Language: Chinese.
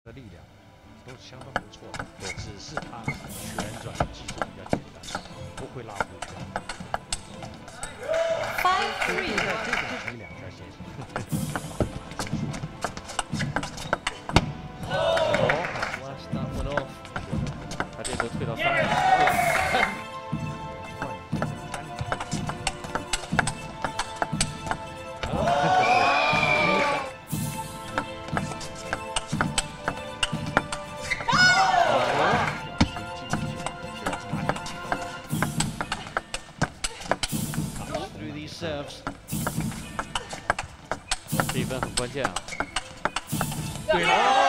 的力量都是相当不错的，对，只是他旋转的技术比较简单，不会拉回旋。 5-3。 在这种可以两条线上。 Flash that one off。他这球退到3。 Serves， 这一分很关键啊！ 对了。